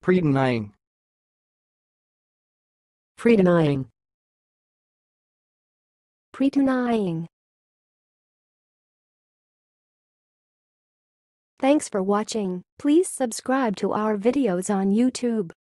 Predenying. Predenying. Predenying. Thanks for watching. Please subscribe to our videos on YouTube.